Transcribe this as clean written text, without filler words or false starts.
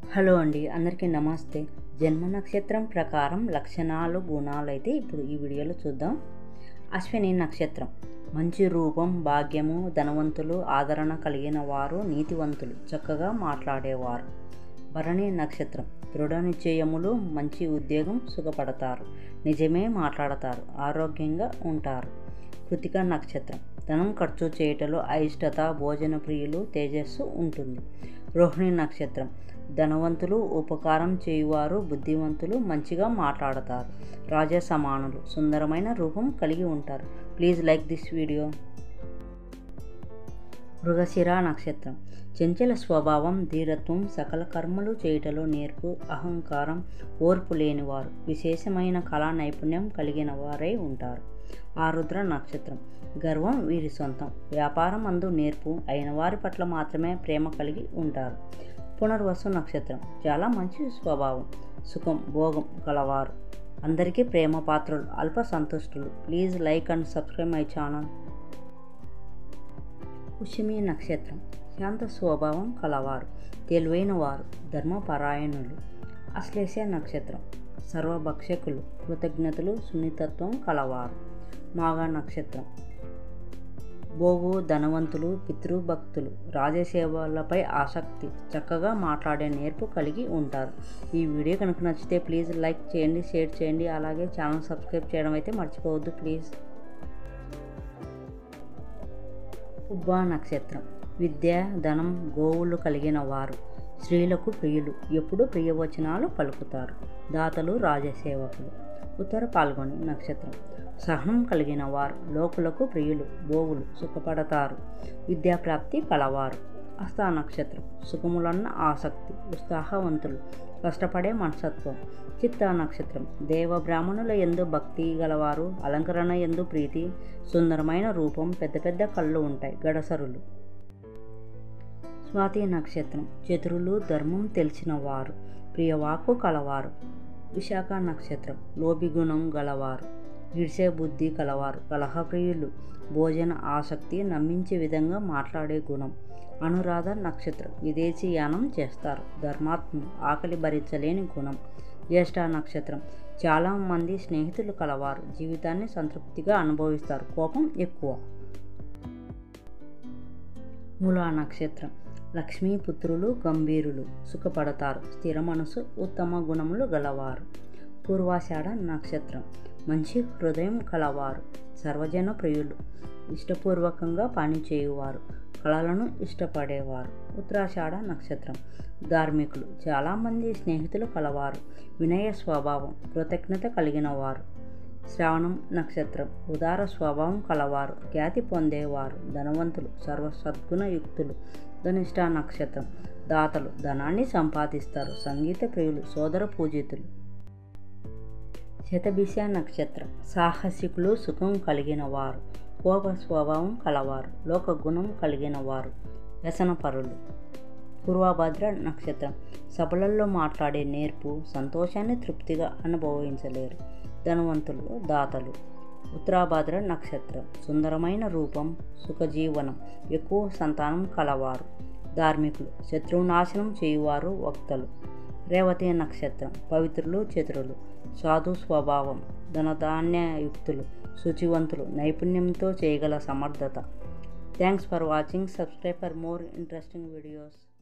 Hello అండి, అందరికీ నమస్తే. జన్మ నక్షత్రం ప్రకారం లక్షణాలు గుణాలు అయితే ఇప్పుడు ఈ వీడియోలో చూద్దాం. అశ్విని నక్షత్రం మంచి రూపం, భాగ్యము, ధనవంతులు, ఆదరణ కలిగిన వారు, నీతివంతులు, చక్కగా మాట్లాడేవారు. భరణి నక్షత్రం దృఢ నిశ్చయములు, మంచి ఉద్యోగం, సుఖపడతారు, నిజమే మాట్లాడతారు, ఆరోగ్యంగా ఉంటారు. కృతిక నక్షత్రం ధనం ఖర్చు చేయటంలో అయిష్టత, భోజన ప్రియులు, తేజస్సు ఉంటుంది. రోహిణి నక్షత్రం ధనవంతులు, ఉపకారం చేయువారు, బుద్ధివంతులు, మంచిగా మాట్లాడతారు, రాజ సమానులు, సుందరమైన రూపం కలిగి ఉంటారు. Please like this video. మృగశిర నక్షత్రం చంచల స్వభావం, ధీరత్వం, సకల కర్మలు చేయటలో నేర్పు, అహంకారం, ఓర్పు లేనివారు, విశేషమైన కళా నైపుణ్యం కలిగిన వారై ఉంటారు. ఆరుద్ర నక్షత్రం గర్వం వీరి సొంతం, వ్యాపారం అందు నేర్పు, అయిన వారి పట్ల మాత్రమే ప్రేమ కలిగి ఉంటారు. పునర్వసు నక్షత్రం చాలా మంచి స్వభావం, సుఖం, భోగం కలవారు, అందరికీ ప్రేమ పాత్రలు, అల్ప సంతుష్టులు. Please like and subscribe my channel. పుష్యమి నక్షత్రం శాంత స్వభావం కలవారు, తెలివైన వారు, ధర్మపరాయణులు. అశ్లేష నక్షత్రం సర్వభక్షకులు, కృతజ్ఞతలు, సున్నితత్వం కలవారు. మాఘ నక్షత్రం భోగు, ధనవంతులు, పితృభక్తులు, రాజసేవలపై ఆసక్తి, చక్కగా మాట్లాడే నేర్పు కలిగి ఉంటారు. ఈ వీడియో కనుక నచ్చితే ప్లీజ్ లైక్ చేయండి, షేర్ చేయండి, అలాగే ఛానల్ సబ్స్క్రైబ్ చేయడం అయితే మర్చిపోవద్దు ప్లీజ్. పుబ్బ నక్షత్రం విద్య, ధనం, గోవులు కలిగిన వారు, స్త్రీలకు ప్రియులు, ఎప్పుడు ప్రియవచనాలు పలుకుతారు, దాతలు, రాజసేవకులు. ఉత్తర పాల్గొని నక్షత్రం సహనం కలిగిన వారు, లోకులకు ప్రియులు, భోగులు, సుఖపడతారు, విద్యాప్రాప్తి కలవారు. హస్త నక్షత్రం సుఖములన్న ఆసక్తి, ఉత్సాహవంతులు, కష్టపడే మనస్తత్వం. చిత్త నక్షత్రం దేవ బ్రాహ్మణుల యందు భక్తి గలవారు, అలంకరణ యందు ప్రీతి, సుందరమైన రూపం, పెద్ద పెద్ద కళ్ళు ఉంటాయి, గడసరులు. స్వాతి నక్షత్రం చతురులు, ధర్మం తెలిసిన వారు, ప్రియవాకు కలవారు. విశాఖ నక్షత్రం లోభిగుణం గలవారు, ఈడ్చే బుద్ధి కలవారు, కలహప్రియులు, భోజన ఆసక్తి, నమ్మించే విధంగా మాట్లాడే గుణం. అనురాధ నక్షత్రం విదేశీ యానం చేస్తారు, ధర్మాత్ములు, ఆకలి భరించలేని గుణం. జ్యేష్ఠ నక్షత్రం చాలామంది స్నేహితులు కలవారు, జీవితాన్ని సంతృప్తిగా అనుభవిస్తారు, కోపం ఎక్కువ. మూలా నక్షత్రం లక్ష్మీపుత్రులు, గంభీరులు, సుఖపడతారు, స్థిర మనసు, ఉత్తమ గుణములు గలవారు. పూర్వాషాఢ నక్షత్రం మంచి హృదయం కలవారు, సర్వజన ప్రియులు, ఇష్టపూర్వకంగా పనిచేయువారు, కళలను ఇష్టపడేవారు. ఉత్తరాషాఢ నక్షత్రం ధార్మికులు, చాలామంది స్నేహితులు కలవారు, వినయ స్వభావం, కృతజ్ఞత కలిగిన వారు. శ్రావణం నక్షత్రం ఉదార స్వభావం కలవారు, ఖ్యాతి పొందేవారు, ధనవంతులు, సర్వసద్గుణయుక్తులు. ధనిష్ట నక్షత్రం దాతలు, ధనాన్ని సంపాదిస్తారు, సంగీత ప్రియులు, సోదర పూజితులు. శతభిష నక్షత్రం సాహసికులు, సుఖం కలిగిన వారు, కోప స్వభావం కలవారు, లోకగుణం కలిగిన వారు, వ్యసనపరులు. పూర్వభద్ర నక్షత్రం సభలలో మాట్లాడే నేర్పు, సంతోషాన్ని తృప్తిగా అనుభవించలేరు, ధనవంతులు, దాతలు. ఉత్తరాభద్ర నక్షత్రం సుందరమైన రూపం, సుఖజీవనం, ఎక్కువ సంతానం కలవారు, ధార్మికులు, శత్రునాశనం చేయువారు, వక్తలు. రేవతి నక్షత్రం పవిత్రులు, చతురులు, సాధు స్వభావం, ధనధాన్యయుక్తులు, శుచివంతులు, నైపుణ్యంతో చేయగల సమర్థత. Thanks for watching. Subscribe for more interesting videos.